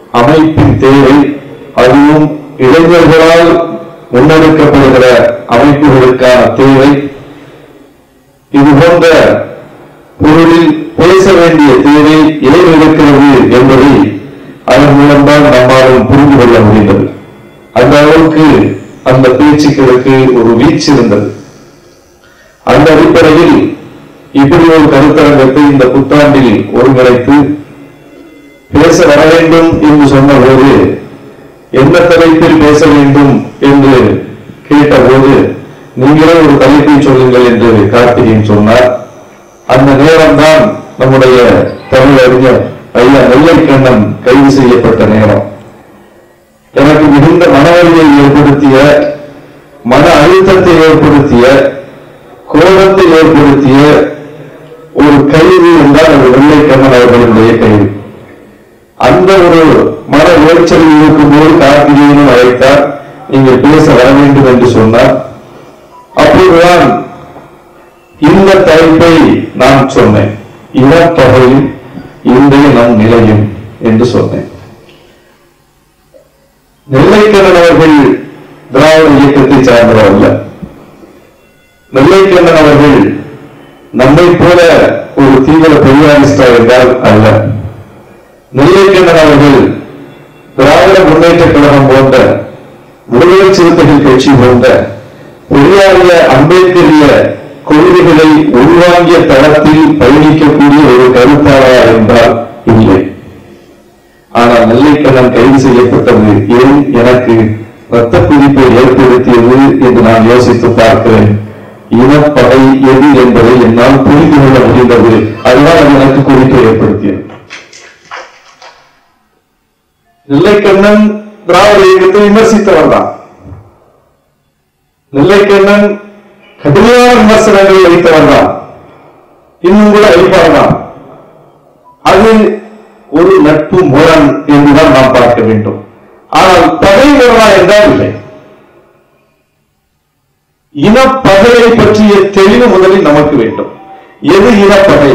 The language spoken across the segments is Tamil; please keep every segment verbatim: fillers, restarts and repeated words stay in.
அமைப்பின் தேவை, அதுவும் இளைஞர்களால் முன்னெடுக்கப்படுகிற அமைப்புகளுக்கான தேவை, இது போன்ற பொருளில் பேச வேண்டிய தேவை ஏன் இருக்கிறது என்பதை அதன் மூலம்தான் நம்மாலும் புரிந்து கொள்ள முடிந்தது. அந்த அளவுக்கு அந்த பேச்சுக்களுக்கு ஒரு வீச்சு இருந்தது. அந்த அடிப்படையில் இப்படி ஒரு கருத்தரங்கத்தை இந்த புத்தாண்டில் ஒருங்கிணைத்து பேச வர வேண்டும் என்று சொன்ன போது, எந்த தலைப்பில் பேச வேண்டும் என்று கேட்டபோது, நீங்களே ஒரு தலைப்பை சொல்லுங்கள் என்று கார்த்திகேயன் சொன்னார். அந்த நேரம்தான் நம்முடைய தமிழறிஞர் ஐயா நெல்லைக்கண்ணன் கைது செய்யப்பட்ட நேரம். எனக்கு மிகுந்த மனவலியை ஏற்படுத்திய, மன அழுத்தத்தை ஏற்படுத்திய, கோபத்தை ஏற்படுத்திய ஒரு கைது என்றால் அது நெல்லைக்கண்ணன் அவர்களுடைய கைது. அந்த ஒரு மன உளைச்சலில் இருக்கும்போது கார்த்திகேயனும் அழைத்தார், நீங்கள் பேச வர வேண்டும் என்று சொன்னார். அப்போதுதான் இந்த தலைப்பை நான் சொன்னேன், இனத்தொகையும் இன்றைய நம் நிலையும் என்று சொன்னேன். நெல்லைக்கண்ணன் அவர்கள் திராவிட இயக்கத்தை சார்ந்தவர் அல்ல. நெல்லைக்கண்ணன் அவர்கள் நம்மை போல ஒரு தீவிர பெரியாரிஸ்டா என்றால் அல்ல. நெல்லைக்கண்ணன் அவர்கள் திராவிட முன்னேற்ற கழகம் போன்ற, விடுதலை சிறுத்தைகள் கட்சி போன்ற பெரியாரிய அம்பேத்கரிய கொள்கைகளை உள்வாங்கிய தளத்தில் பயணிக்கக்கூடிய ஒரு கருத்தாளர் என்றால் இல்லை. ஆனால் நெல்லைக்கண்ணன் கைது செய்யப்பட்டது ஏன் எனக்கு ரத்த பிடிப்பை ஏற்படுத்தியது என்று நான் யோசித்து பார்க்கிறேன். இனப்பகை எது என்பதை என்னால் புரிந்து கொள்ள முடிந்தது. அதுதான் அது எனக்கு குறிப்பை ஏற்படுத்தியது. நெல்லைக்கண்ணன் திராவிட இயக்கத்தை விமர்சித்தவர் தான். நெல்லைக்கண்ணன் கடுமையான விமர்சனங்களை வைத்தவர் தான், இன்னும் கூட வைப்பார் தான். அது ஒரு நட்பு முரண் என்றுதான் நாம் பார்க்க வேண்டும். ஆனால் பகை முரணா என்றால் இல்லை. இனப்பகையை பற்றிய தெளிவு முதலில் நமக்கு வேண்டும். எது இனப்பகை?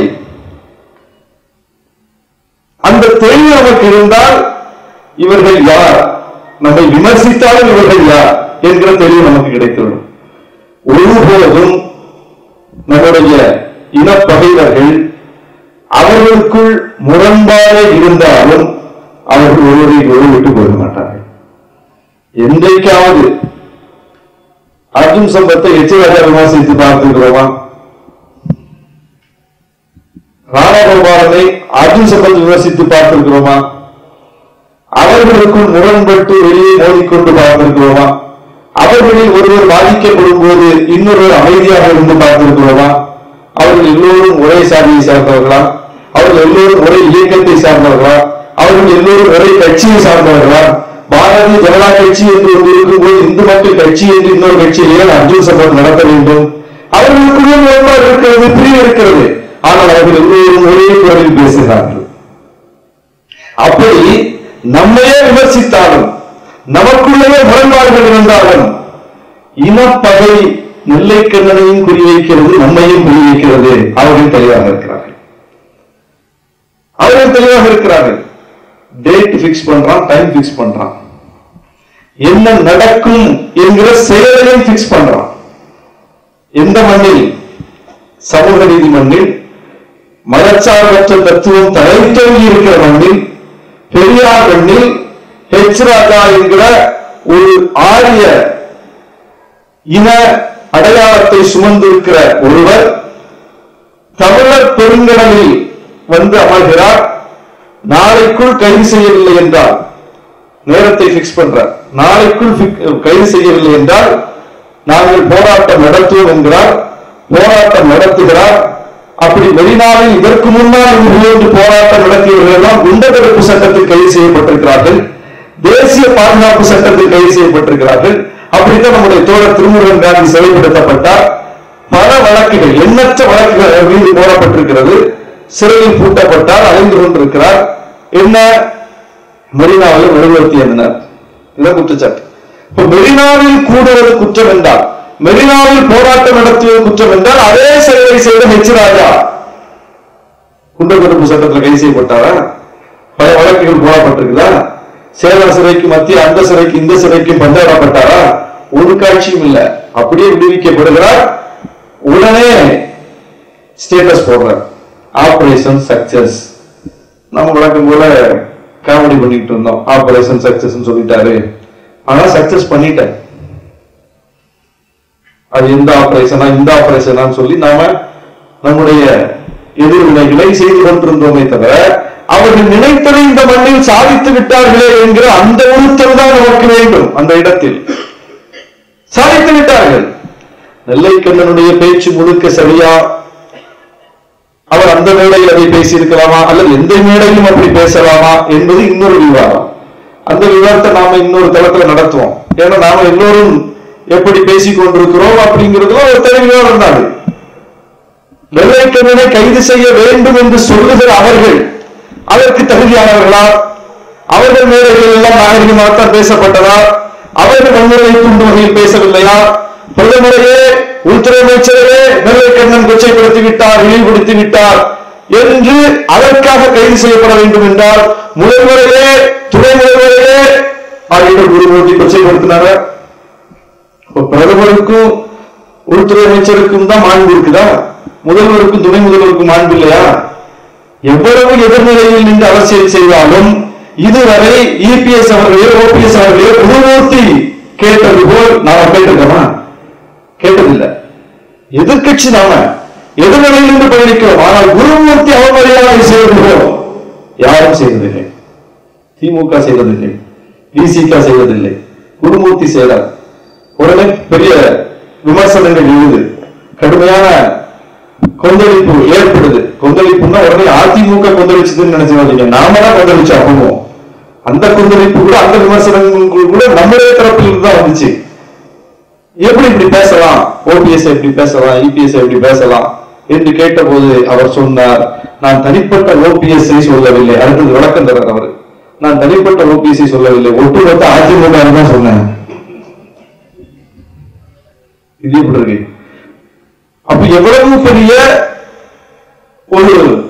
அந்த தெளிவு நமக்கு இருந்தால் இவர்கள் யார், நம்மை விமர்சித்தாலும் இவர்கள் யார் என்கிற தெளிவு நமக்கு கிடைத்துவிடும். ஒருபோதும் நம்முடைய இனப்பகைவர்கள் அவர்களுக்குள் முரண்பாடு இருந்தாலும் அவர்கள் ஒருவரை ஒரு விட்டு போக மாட்டார்கள். என்றைக்காவது அர்ஜுன் சம்பத்தை எச்சராஜா விமர்சித்து பார்த்திருக்கிறோமா? ராமகோபாலனை அர்ஜுன் சம்பத் விமர்சித்து பார்த்திருக்கிறோமா? அவர்களுக்குள் முரண்பட்டு வெளியே மோதிக்கொண்டு பார்த்திருக்கிறோமா? அவர்களில் ஒருவர் பாதிக்கப்படும் போது இன்னொரு அமைதியாக இருந்து பார்த்திருக்கிறோமா? அவர்கள் எல்லோரும் ஒரே சாதியை சார்ந்தவர்களா? அவர்கள் எல்லோரும் ஒரே இயக்கத்தை சார்ந்தவர்களா? அவர்கள் எல்லோரும் ஒரே கட்சியை சார்ந்தவர்களா? பாரதிய ஜனதா கட்சி என்று ஒன்று இருக்கும்போது இந்து மக்கள் கட்சி என்று இன்னொரு கட்சியிலே அர்ஜுன் சம்பத் நடத்த வேண்டும். அவர்களுக்குள்ளே முரண்பாடு இருக்கிறது, பிரிவு இருக்கிறது. ஆனால் அவர்கள் எல்லோரும் ஒரே குரலில் பேசுகிறார்கள். அப்படி நம்மையே விமர்சித்தாலும், நமக்குள்ளேயே முரண்பாடுகள் இருந்தாலும், இனப்பகை நெல்லைக்கண்ணனையும் குறிவைக்கிறது, நம்மையும் குறிவைக்கிறது. அவர்கள் தெளிவாக இருக்கிறார்கள். அவர்கள் தெளிவாக இருக்கிறார்கள். டேட் பிக்ஸ் பண்றான், டைம் பிக்ஸ் பண்றான், என்ன நடக்கும் என்கிற செயலையும் பிக்ஸ் பண்றான். எந்த மண்ணில்? சமூக நீதி மண்ணில், மதச்சார்பற்ற தத்துவம் தலைத்தோங்கி இருக்கிற மண்ணில், பெரியார் மண்ணில், ஹெச் ராஜா என்கிற ஒரு ஆரிய இன அடையாளத்தை சுமந்திருக்கிற ஒருவர் தமிழர் பெருங்கடலில் வந்து அமர்கிறார். நாளைக்குள் கைது செய்யவில்லை என்றால், நேரத்தை பிக்ஸ் பண்றார், நாளைக்குள் கைது செய்யவில்லை என்றால் நாங்கள் போராட்டம் நடத்துவோம் என்கிறார். போராட்டம் நடத்துகிறார். அப்படி மெரினாவில் இதற்கு முன்னால் இருந்து போராட்டம் நடத்தியவர்கள் எல்லாம் குண்டத்தடுப்பு சட்டத்தில் கைது செய்யப்பட்டிருக்கிறார்கள், தேசிய பாதுகாப்பு சட்டத்தில் கைது செய்யப்பட்டிருக்கிறார்கள். அப்படித்தான் நம்முடைய தோழர் திருமுருகன் காந்தி சிறைப்படுத்தப்பட்டார். பல வழக்குகள், எண்ணற்ற வழக்குகள் மீது போடப்பட்டிருக்கிறது. சிறையில் பூட்டப்பட்டார், அலைந்து கொண்டிருக்கிறார். என்ன? மெரினாவில் மெழுகுவர்த்தி எண்ணினார், இதான் குற்றச்சாட்டு. இப்ப மெரினாவில் கூடுவது குற்றம் என்றால், மெரினாவில் போராட்டம் நடத்தியது குற்றம் என்றால், அதே செயலை செய்த ஹெச் ராஜா குண்டத்தடுப்பு சட்டத்தில் கைது செய்யப்பட்டாரா? பல வழக்குகள் போடப்பட்டிருக்குதா? சேலம் சிறைக்கு மத்திய அந்த சிறைக்கு இந்த சிறைக்கு பந்தாடப்பட்டாரா? ஒரு காட்சியும் இல்ல. அப்படியே விடுவிக்கப்படுகிறார். உடனே ஸ்டேட்டஸ் போடுறார், ஆபரேஷன் சக்சஸ். நம்ம வழக்கம் போல காமெடி பண்ணிட்டு இருந்தோம், ஆபரேஷன் சக்சஸ் சொல்லிட்டாரு. ஆனா சக்சஸ் பண்ணிட்டேன். அது எந்த ஆபரேஷனா இந்த ஆபரேஷனா சொல்லி நாம நம்முடைய எதிர்வினைகளை செய்து கொண்டிருந்தோமே தவிர, அவர்கள் நினைத்ததை இந்த மண்ணில் சாதித்து விட்டார்களே என்கிற அந்த உறுத்தல் தான் நமக்கு வேண்டும். அந்த இடத்தில் சாதித்து விட்டார்கள். நெல்லைக்கண்ணனுடைய பேச்சு முழுக்க சரியா? அவர் அந்த மேடையில் அதை பேசியிருக்கலாமா, அல்லது எந்த மேடையிலும் அப்படி பேசலாமா என்பது இன்னொரு விவாதம். அந்த விவாதத்தை நாம இன்னொரு தளத்துல நடத்துவோம். ஏன்னா நாம எல்லோரும் எப்படி பேசிக் கொண்டிருக்கிறோம் அப்படிங்கிறதுல ஒரு தனி விவாதம் தான். நெல்லைக்கண்ணனை கைது செய்ய வேண்டும் என்று சொல்லுகிற அவர்கள் அதற்கு தகுதியானவர்களா? அவர்கள் மேடைகளில் எல்லாம் நாகரிகமாகத்தான் பேசப்பட்டதா? அவர்கள் வன்முறையை தூண்டும் வகையில் பேசவில்லையா? பிரதமரையே உள்துறை அமைச்சரையே நெல்லைக்கண்ணன் கொச்சைப்படுத்தி விட்டார், இழிவுபடுத்தி விட்டார் என்று அதற்காக கைது செய்யப்பட வேண்டும் என்றால், முதல்வரையே துணை முதல்வரையே ஆகியோர் குருமூர்த்தி கொச்சைப்படுத்தினார. பிரதமருக்கும் உள்துறை அமைச்சருக்கும் தான் மாண்பு இருக்குதா? முதல்வருக்கும் துணை முதல்வருக்கும் மாண்பு இல்லையா? எவ்வளவு எதிர்நிலையில் நின்று அரசியல் செய்தாலும் இதுவரை இபிஎஸ் அவர்களே ஓபிஎஸ் அவர்களே குருமூர்த்தி கேட்டது போல் நாம கேட்டிருக்கோமா? கேட்டதில்லை. எதிர்கட்சி நாம எதிர்நிலையில் நின்று பயணிக்கிறோம். ஆனால் குருமூர்த்தி அவமரியாதை செய்வதும் யாரும் செய்வதில்லை. திமுக செய்வதில்லை, விசிக செய்வதில்லை, குருமூர்த்தி செய்தார். உடனே பெரிய விமர்சனங்கள் எழுது, கடுமையான கொந்தளிப்பு ஏற்படுது. கொந்தளிப்புன்னா உடனே அதிமுக கொந்தளிச்சதுன்னு நினைச்சு நாம தான் கொந்தளிச்சோம். அப்பவும் அந்த கொந்தளிப்பு கூட அந்த விமர்சனங்கள் கூட நம்முடைய தரப்பில் தான் வந்துச்சு. எப்படி இப்படி பேசலாம், ஓபிஎஸ் எப்படி பேசலாம், இபிஎஸ் எப்படி பேசலாம் என்று கேட்ட போது அவர் சொன்னார், நான் தனிப்பட்ட ஓபிஎஸ் சொல்லவில்லை. அடுத்தது விளக்கம் தர்றார் அவர், நான் தனிப்பட்ட ஓபிஎஸ் சொல்லவில்லை, ஒட்டுமொத்த அதிமுக தான் சொன்னேன். இது எப்படி இருக்கு? அப்ப எவ்வளவு பெரிய ஒரு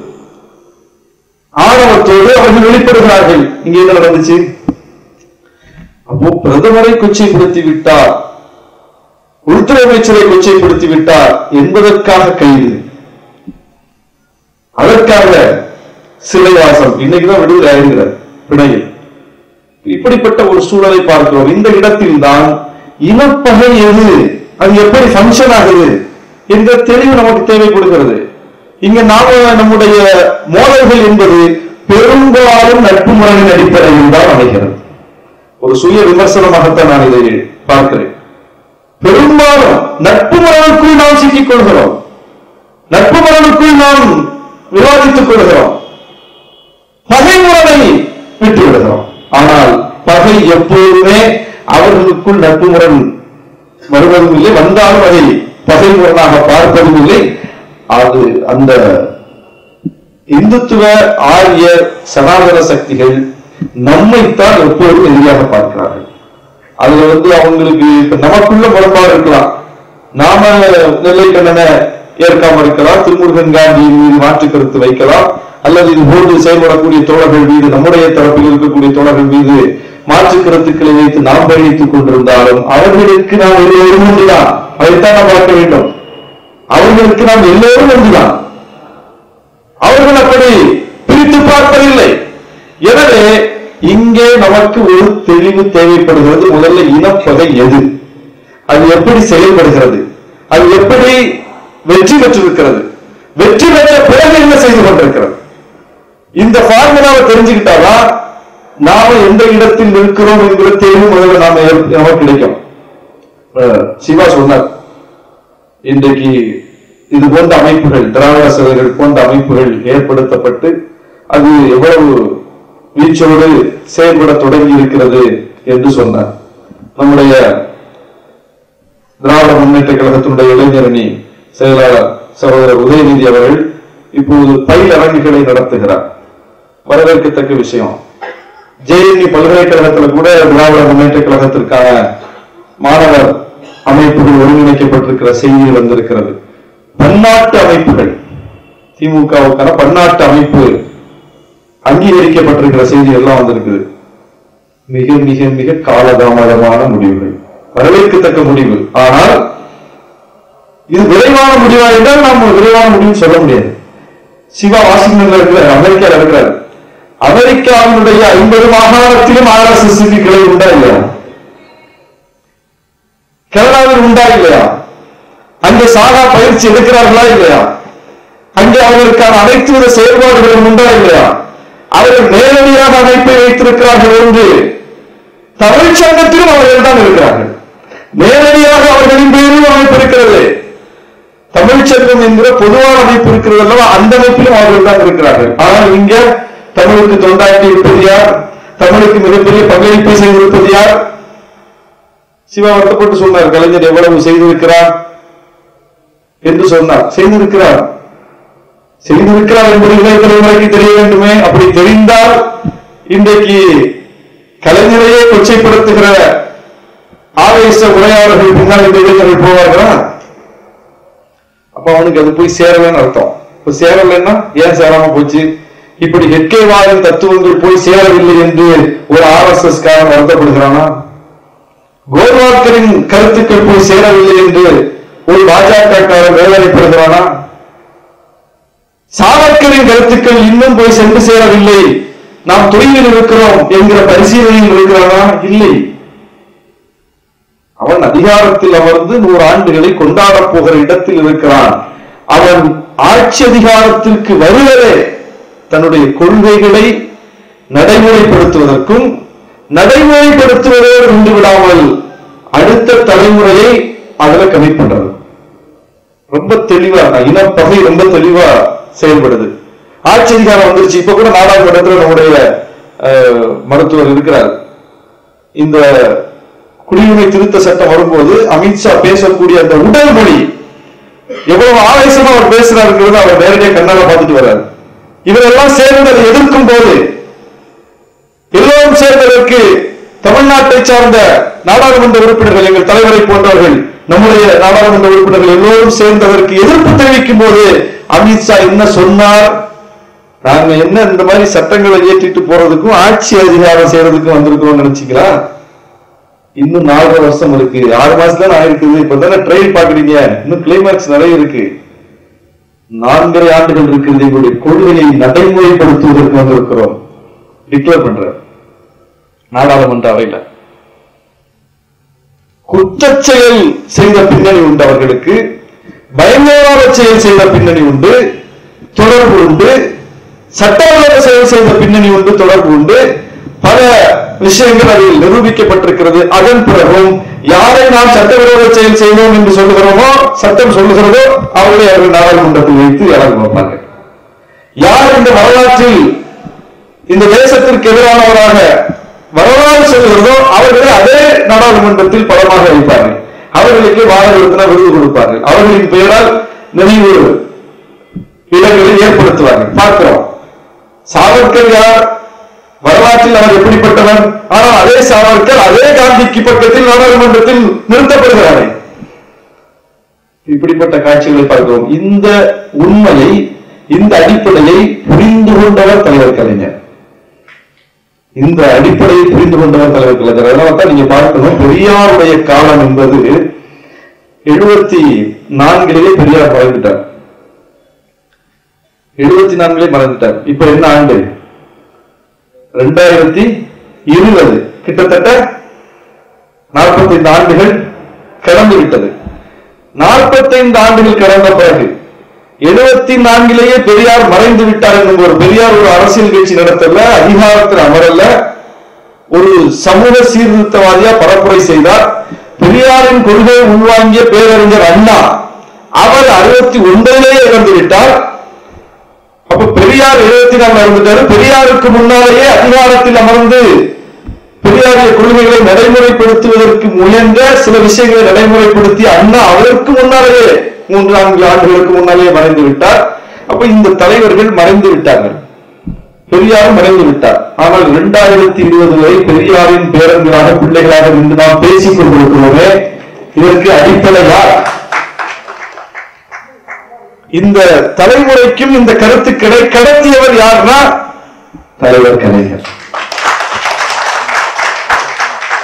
ஆணவத்தோடு அவர்கள் வெளிப்படுகிறார்கள். இங்க என்ன நடந்துச்சு? அப்போ பிரதமரை கொச்சைப்படுத்தி விட்டார், உள்துறை அமைச்சரை கொச்சைப்படுத்தி விட்டார் என்பதற்காக கைது, அதற்காக சிறைவாசம். இன்னைக்குதான் விடுதலை ஆகிற பிணையில் இப்படிப்பட்ட ஒரு சூழலை பார்க்கிறோம். இந்த இடத்தில் தான் இனப்பகை எது, அது எப்படி பங்கன் ஆகுது என்ற தெளிவு நமக்கு தேவைப்படுகிறது. இங்க நாம நம்முடைய மோதல்கள் என்பது பெரும்பாலும் நட்பு முறையின் அடிப்படையில் தான் அமைகிறது. ஒரு சுய விமர்சனமாகத்தான் நான் இதை பார்க்கிறேன். பெரும்பாலும் நட்பு முறைக்குள் நாம் சிக்கிக் கொள்கிறோம், நட்பு முறைக்குள் நாம் விவாதித்துக் கொள்கிறோம், பகை முறை விட்டு விடுகிறோம். ஆனால் பகை எப்போதுமே அவர்களுக்குள் நட்பு முறை வருவதும் இல்லை, வந்தாலும் அதை பகை முரணாக பார்ப்பதும் இல்லை. அது அந்த இந்துத்துவ ஆரிய சனாதன சக்திகள் நம்மைத்தான் எப்போதும் எதிராக பார்க்கிறார்கள். அதுல வந்து அவங்களுக்கு இப்ப நமக்குள்ள முரண்பாடு இருக்கலாம். நாம நெல்லைக்கண்ணனை ஏற்காம இருக்கலாம், திருமுருகன் காந்தியின் மீது மாற்று கருத்து வைக்கலாம், அல்லது இது போன்று செயல்படக்கூடிய தோழர்கள் மீது, நம்முடைய தரப்பில் இருக்கக்கூடிய தோழர்கள் மீது மாற்று கருத்துக்களை வைத்து நாம் பயணித்துக் கொண்டிருந்தாலும் அவர்களுக்கு நாம் எல்லோரும் ஒன்றுதான். அதைத்தான் நாம் பார்க்க வேண்டும். அவர்களுக்கு நாம் எல்லோரும் ஒன்றுதான். அவர்கள் அப்படி பிரித்து பார்ப்பதில்லை. எனவே இங்கே நமக்கு ஒரு தெளிவு தேவைப்படுகிறது. முதல்ல இனப்பகை எது, அது எப்படி செயல்படுகிறது, அது எப்படி வெற்றி பெற்றிருக்கிறது, வெற்றி பெற்ற பிறகு என்ன செய்து கொண்டிருக்கிறது. இந்த ஃபார்முலாவை தெரிஞ்சுக்கிட்டாதான் நாம எந்த இடத்தில் இருக்கிறோம் என்கிற தெளிவு முதல்ல நாம நமக்கு கிடைக்கும். சிவா சொன்னார், இன்றைக்கு இது போன்ற அமைப்புகள், திராவிட சபைகள் போன்ற அமைப்புகள் ஏற்படுத்தப்பட்டு அது எவ்வளவு வீச்சோடு செயல்பட தொடங்கி இருக்கிறது என்று சொன்னார். நம்முடைய திராவிட முன்னேற்ற கழகத்தினுடைய இளைஞரணி செயலாளர் சகோதரர் உதயநிதி அவர்கள் இப்போது பயிலரங்குகளை நடத்துகிறார். வரவேற்கத்தக்க விஷயம். ஜேஎன்யூ பல்கலைக்கழகத்தில் கூட திராவிட முன்னேற்ற கழகத்திற்கான மாணவர் அமைப்புகள் ஒருங்கிணைக்கப்பட்டிருக்கிற செய்தி வந்திருக்கிறது. பன்னாட்டு அமைப்புகள், திமுகவுக்கான பன்னாட்டு அமைப்பு அங்கீகரிக்கப்பட்டிருக்கிற செய்தி எல்லாம் வந்திருக்குது. மிக மிக மிக காலதாமதமான முடிவுகள், வரவேற்கத்தக்க முடிவு. ஆனால் இது விரைவான முடிவா என்றால் நாம் விரைவான முடிவு சொல்ல முடியாது. சிவா வாஷிங்டன்ல இருக்கிறார், அமெரிக்காவில் இருக்கிறார். அமெரிக்காவினுடைய ஐம்பது மாகாணத்திலும் ஆர் எஸ் எஸ் கிளை உண்டா இல்லையா? கனடாவில் உண்டா இல்லையா? அங்கே சாகா பயிற்சி எடுக்கிறார்களா இல்லையா? அங்கே அவர்களுக்கான அனைத்து வித செயல்பாடுகளும் உண்டா இல்லையா? அவர்கள் நேரடியாக அமைப்பை வைத்திருக்கிறார்கள் என்று தமிழ்ச்சங்கத்திலும் அவர்கள் தான் இருக்கிறார்கள். நேரடியாக அவர்களின் பேரிலும் அமைப்பு இருக்கிறது. தமிழ்ச்சங்கம் என்கிற பொதுவான அமைப்பு இருக்கிறது அல்லவா, அந்த அமைப்பிலும் அவர்கள் தான் இருக்கிறார்கள். ஆனால் இங்க தமிழுக்கு தொண்டாற்றி இருப்பது யார்? தமிழுக்கு மிகப்பெரிய பங்களிப்பை செய்திருப்பது யார்? சிவா வருத்தப்பட்டு சொன்னார், கலைஞர் எவ்வளவு செய்திருக்கிறார் என்று சொன்னார். செய்திருக்கிறார் செய்திருக்கிறார் என்பது இளைய தலைமுறைக்கு தெரிய வேண்டுமே. அப்படி தெரிந்தால் இன்றைக்கு கலைஞரையே கொச்சைப்படுத்துகிற ஆவேச உரையாளர்கள் பின்னால் இந்த இளைஞர்கள் போவார்களா? அப்ப அவனுக்கு அது போய் சேரலன்னு அர்த்தம். இப்ப சேரலன்னா ஏன் சேராம போச்சு? இப்படி ஹெட்கேவாரின் தத்துவங்கள் போய் சேரவில்லை என்று ஒரு ஆர் எஸ் எஸ் காரன் வருத்தப்படுகிறானா? கோல்வால்கரின் கருத்துக்கள் போய் சேரவில்லை என்று ஒரு பாஜக காரன் வேதனைப்படுகிறானா? சாவர்கரின் கருத்துக்கள் இன்னும் போய் சென்று சேரவில்லை, நாம் தொழிலில் இருக்கிறோம் என்கிற பரிசீலனையில் இருக்கிறானா? இல்லை. அவன் அதிகாரத்தில் அமர்ந்து நூறு ஆண்டுகளை கொண்டாட போகிற இடத்தில் இருக்கிறான். அவன் ஆட்சி அதிகாரத்திற்கு வருவதே தன்னுடைய கொள்கைகளை நடைமுறைப்படுத்துவதற்கும் நடைமுறைப்படுத்துவதோடு நின்று விடாமல் அடுத்த தலைமுறையை அதுல கமிட் பண்றது. ரொம்ப தெளிவா இனப்பகை ரொம்ப தெளிவா செயல்படுது. ஆட்சி அதிகாரம் வந்துருச்சு. இப்ப கூட நாடாளுமன்றத்தில் நம்முடைய மருத்துவர் இருக்கிறார். இந்த குடியுரிமை திருத்த சட்டம் வரும்போது அமித்ஷா பேசக்கூடிய அந்த உடல் மொழி எவ்வளவு ஆவேசமா அவர் பேசுறாருங்கிறது அவர் நேரடியாக கண்ணால பார்த்துட்டு வர்றாரு. இவரெல்லாம் சேர்ந்து அதை எதிர்க்கும் போது எல்லோரும் சேர்ந்ததற்கு தமிழ்நாட்டை சார்ந்த நாடாளுமன்ற உறுப்பினர்கள், எங்கள் தலைவரை போன்றவர்கள், நம்முடைய நாடாளுமன்ற உறுப்பினர்கள் எல்லோரும் சேர்ந்ததற்கு எதிர்ப்பு தெரிவிக்கும் போது அமித்ஷா என்ன சொன்னார்? நாங்க என்ன இந்த மாதிரி சட்டங்களை ஏற்றிட்டு போறதுக்கும் ஆட்சி அதிகாரம் செய்யறதுக்கும் வந்திருக்கிறோம் நினைச்சீங்களா? இன்னும் நாலரை வருஷம் இருக்கு, ஆறு மாசம் தான் ஆயிருக்குது. இப்பதானே ட்ரெயில் பாக்குறீங்க, இன்னும் கிளைமேக்ஸ் நிறைய இருக்கு. நான்கரை ஆண்டுகள் இருக்கிறது. எங்களுடைய கொள்கையை நடைமுறைப்படுத்துவதற்கு வந்திருக்கிறோம் டிக்ளேர் பண்ற நாடாளுமன்ற அவையில. குற்றச்செயல் செய்த பின்னணி உண்டு அவர்களுக்கு, பயங்கரவாத செயல் செய்த பின்னணி உண்டு, தொடர்பு உண்டு, சட்டவிரோத செயல் செய்த பின்னணி உண்டு, தொடர்பு உண்டு. பல விஷயங்கள் அதில் நிரூபிக்கப்பட்டிருக்கிறது. அதன் பிறகும் யாரை நாம் சட்டவிரோத செயல் செய்தோம் என்று சொல்லுகிறோமோ, சட்டம் சொல்லுகிறதோ அவர்களை அவர்கள் நாடாளுமன்றத்தில் வைத்து யாரும் பார்ப்பார்கள். யார் இந்த வரலாற்றில் இந்த தேசத்திற்கு எதிரானவராக வரலாறு சொல்லுகிறதோ அவர்களை அதே நாடாளுமன்றத்தில் பலமாக வைப்பார்கள். அவர்களுக்கு வாரத்தின விருது கொடுப்பார்கள். அவர்களின் பெயரால் நினைவு இடங்களை ஏற்படுத்துவார்கள். பார்க்கிறோம். சாவர்கர் யார்? வரலாற்றில் அவர் எப்படிப்பட்டவன்? ஆனால் அதே சாவர்கர் அதே காந்திக்கு பக்கத்தில் நாடாளுமன்றத்தில் நிறுத்தப்படுகிறார்கள். இப்படிப்பட்ட காட்சிகளை பார்க்கிறோம். இந்த உண்மையை, இந்த அடிப்படையை புரிந்து கொண்டவர் தலைவர் கலைஞர். இந்த அடிப்படையை புரிந்து கொண்டவர் தலைவர் கலைஞர். அதனால்தான் நீங்க பார்க்கணும், பெரியாருடைய காலம் என்பது எழுபத்தி நான்கிலேயே பெரியார் மறைந்துட்டார். எழுபத்தி நான்கிலே மறைந்துட்டார். இப்ப என்ன ஆண்டு? ரெண்டாயிரத்தி இருபது. கிட்டத்தட்ட நாற்பத்தி ஐந்து ஆண்டுகள் கடந்து விட்டது. நாற்பத்தி ஐந்து ஆண்டுகள் கடந்த பிறகு எழுபத்தி நான்கிலேயே பெரியார் மறைந்து விட்டார் என்னும் ஒரு பெரியார் ஒரு அரசியல் கட்சி நடத்தல, அதிகாரத்தில் அமரல்ல, ஒரு சமூக சீர்திருத்தவாதியா பரப்புரை செய்தார். பெரியாரின் கொள்கையை உள்வாங்கிய பேரறிஞர் அண்ணா அவர் அறுபத்தி ஒன்பதிலேயே இறந்து விட்டார். அப்ப பெரியார் எழுபத்தி நாலு இருந்துட்டாரு. பெரியாருக்கு முன்னாலேயே அதிகாரத்தில் அமர்ந்து பெரியாரிய கொள்கைகளை நடைமுறைப்படுத்துவதற்கு முயன்ற சில விஷயங்களை நடைமுறைப்படுத்தி அண்ணா அவருக்கு முன்னாலேயே மூன்று நான்கு ஆண்டுகளுக்கு முன்னாலேயே மறைந்து விட்டார். அப்ப இந்த தலைவர்கள் மறைந்து விட்டார்கள். பெரியாரும் மறைந்து விட்டார். ஆனால் இரண்டாயிரத்தி இருபது வரை பெரியாரின் பேரன்களாக, பிள்ளைகளாக இன்று நாம் பேசிக் கொண்டிருக்கிறோமே, இதற்கு அடிப்படை யார்? இந்த தலைமுறைக்கும் இந்த கருத்துக்களை கடத்தியவர் யார்னா தலைவர் கலைஞர்.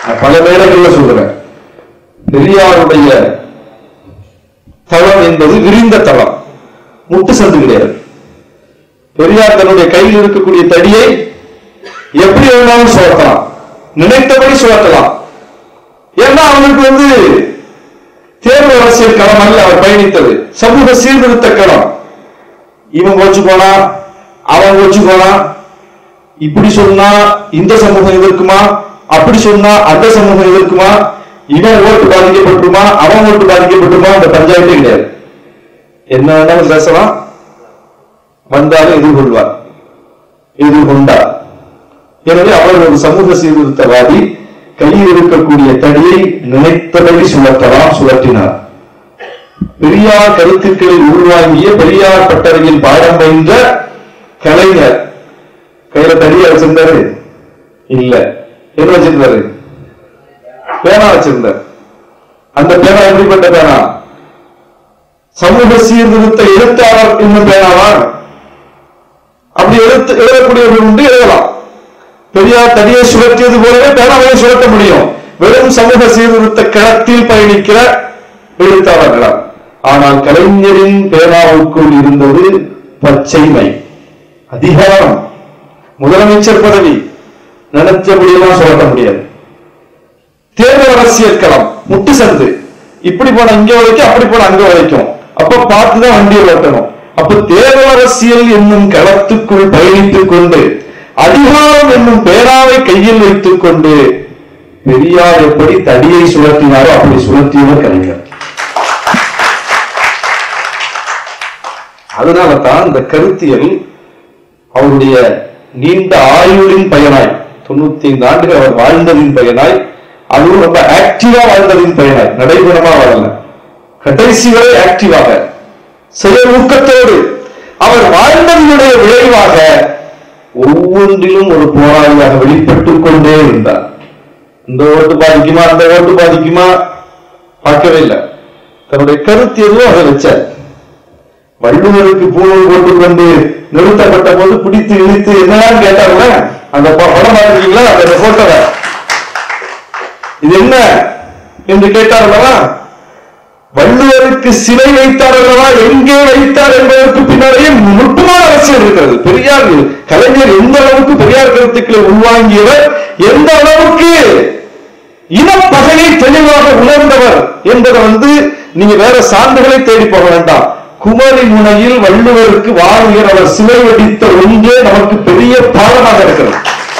பல மேடைகள்ல சொல்றேன், பெரியாருடைய தளம் என்பது விரிந்த தளம், முட்டு சந்து கிடையாது. பெரியார் தன்னுடைய கையில் இருக்கக்கூடிய தடியை எப்படி வேணாலும் சுழத்தலாம், நினைத்தபடி சுழத்தலாம். ஏன்னா அவனுக்கு வந்து தேர்வு அரசியல் களம் அல்ல அவர் பயணித்தது, சமூக சீர்திருத்த களம். இவன் கோச்சு போனா, அவன் கோச்சு போனா, இப்படி சொன்னா இந்த சமூகம் எதிர்க்குமா, அப்படி சொன்னா அந்த சமூகம் எதிர்க்குமா, இவன் ஓட்டு பாதிக்கப்பட்டுமா அவன் ஓட்டு பாதிக்கப்பட்டுமா, அந்த பஞ்சாயத்தே கிடையாது. என்ன வேணாலும் பேசலாம், வந்தாலும் எதிர்கொள்வார், எதிர்கொண்டார். எனவே அவர் ஒரு சமூக சீர்திருத்தவாதி. கையில் இருக்கக்கூடிய தடியை நினைத்தபடி சுழற்றலாம், சுழற்றினார். பெரியார் கருத்துக்களை உள்வாங்கிய பெரியார் பட்டறையில் பாடம் பயின்ற கலைஞர் கையில தடியை வச்சிருந்தாரு இல்ல, என்ன வச்சிருந்தாரு? பேனா வச்சிருந்தார். அந்த பேனா எப்படிப்பட்ட பேனா? சமூக சீர்திருத்த எழுத்தாளர் என்னும் பேனாவா? அப்படி எழுத்து எழுதக்கூடியவர்கள் உண்டு, எழுதலாம். பெரியார் தடியை சுழற்றியது போலவே பேனாவை சுழற்ற முடியும், வெறும் சமூக சீர்திருத்த களத்தில் பயணிக்கிற எழுத்தாளர்களால். ஆனால் கலைஞரின் பேனாவுக்குள் இருந்தது பச்சைமை, அதிகாரம், முதலமைச்சர் பதவி. நினைச்சபடியெல்லாம் சுழற்ற முடியாது. தேர்தல் அரசியல் களம், முட்டு சந்து, இப்படி போன இங்க வரைக்கும், அப்படி போன அங்க வரைக்கும். அப்ப பார்த்துதான் வண்டியை ஓட்டணும். அப்ப தேர்தல் அரசியல் என்னும் களத்துக்குள் பயணித்துக் கொண்டு அதிகாரம் என்னும் பேராவை கையில் வைத்துக் கொண்டு பெரியார் எப்படி தடியை சுழற்றினாரோ அப்படி சுழற்றியவர் கலைஞர். அதனால்தான் இந்த கருத்தியல் அவருடைய நீண்ட ஆயுளின் பயனாய், தொண்ணூத்தி ஐந்து ஆண்டுகள் அவர் வாழ்ந்ததின் பயனாய், அதுவும் ரொம்ப ஆக்டிவா வாழ்ந்ததின் பயனாய், நடைபெறமா வாழல, கடைசி வரை ஆக்டிவாக செயல் ஊக்கத்தோடு அவர் வாழ்ந்ததனுடைய விளைவாக ஒவ்வொன்றிலும் ஒரு போராளியாக வெளிப்பட்டுக் கொண்டே இருந்தார். இந்த ஓட்டு பாதிக்குமா, அந்த ஓட்டு பாதிக்குமா பார்க்கவே இல்லை. தன்னுடைய கருத்து எதுவும் அதை வச்சார். வள்ளுவருக்கு பூணூல் போட்டுக் கொண்டு நிறுத்தப்பட்ட போது பிடித்து இழுத்து என்னன்னு கேட்டாங்க. அந்த படம் பார்த்துருக்கீங்களா? அந்த போட்டோவை இது என்ன என்று கேட்டார்களா? வள்ளுவருக்கு சிலை வைத்தார் அல்லவா, எங்கே வைத்தார் என்பதற்கு பின்னாலேயே நுட்பமான அரசியல் இருக்கிறது. பெரியார் கலைஞர் எந்த அளவுக்கு பெரியார் கருத்துக்களை உள்வாங்கியவர், எந்த அளவுக்கு இனப்பகையை தெளிவாக உணர்ந்தவர் என்பதை வந்து நீங்க வேற சான்றுகளை தேடி போக வேண்டாம். குமரி முனையில் வள்ளுவருக்கு வாழ்வியர் அவர் சிலை வெடித்த ஒன்றே நமக்கு பெரிய பாடமாக இருக்கிறது.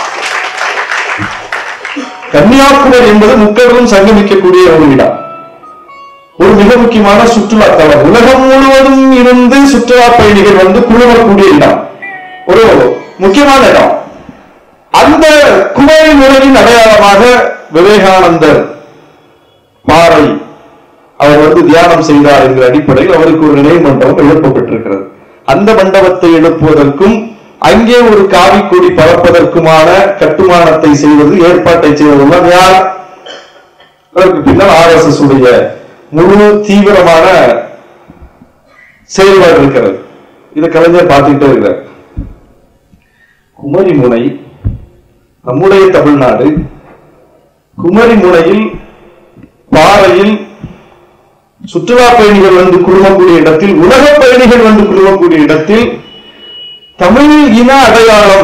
கன்னியாகுமரி என்பது முக்கடலும் சங்கமிக்கக்கூடிய ஒரு இடம், ஒரு மிக முக்கியமான சுற்றுலா தலம். உலகம் முழுவதும் இருந்து சுற்றுலா பயணிகள் வந்து குழுவக்கூடிய இடம், ஒரு முக்கியமான இடம். அந்த குமரி முறையின் அடையாளமாக விவேகானந்தர் பாறை அவர் வந்து தியானம் செய்தார் என்கிற அடிப்படையில் அவருக்கு ஒரு நினைவு மண்டபம் எழுப்பப்பட்டிருக்கிறது. அந்த மண்டபத்தை எழுப்புவதற்கும் அங்கே ஒரு காவி கொடி பறப்பதற்குமான கட்டுமானத்தை செய்வது, ஏற்பாட்டை செய்வதெல்லாம் யார்? அதற்கு பின்னால் ஆர் எஸ் எஸ் உடைய முழு தீவிரமான செயல்பாடு இருக்கிறது. இதை கலைஞர் பார்த்துக்கிட்டே இருக்கிறார். குமரி முனை நம்முடைய தமிழ்நாடு, குமரி முனையில் பாறையில் சுற்றுலா பயணிகள் வந்து குழுமக்கூடிய இடத்தில், உலக பயணிகள் வந்து குழுமக்கூடிய இடத்தில் தமிழ் இன அடையாளம்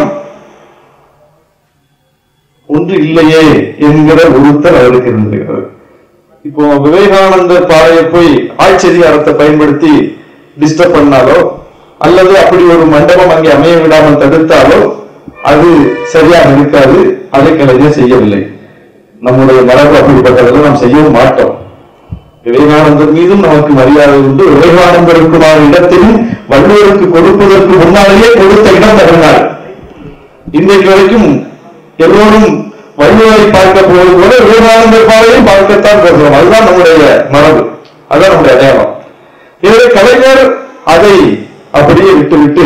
ஒன்று இல்லையே என்கிற ஒருத்தர் அவருக்கு இருந்திருக்கிறது. இப்போ விவேகானந்தர் பாறையை போய் ஆட்சி அதிகாரத்தை பயன்படுத்தி டிஸ்டர்ப் பண்ணாலோ அல்லது அப்படி ஒரு மண்டபம் அங்கே அமைய விடாமல் தடுத்தாலோ அது சரியாக இருக்காது. அதை கலைஞர் செய்யவில்லை. நம்முடைய மரபு அப்படிப்பட்டதை நாம் செய்யவும் மாட்டோம். விவேகானந்தர் மீதும் நமக்கு மரியாதை உண்டு. விவேகானந்தருக்குமான இடத்திலும் வள்ளுவருக்கு கொடுப்பதற்கு முன்னாலேயே கொடுத்த இடம் தமிழ்நாடு. இன்றைக்கு வரைக்கும் எல்லோரும் வள்ளுவரை பார்க்க போவது போல விவேகானந்தர் பாறையும் பார்க்கத்தான் போகிறோம். அதுதான் நம்முடைய மரபு, அதுதான் நம்முடைய அடையாளம். எனவே கலைஞர் அதை அப்படியே விட்டுவிட்டு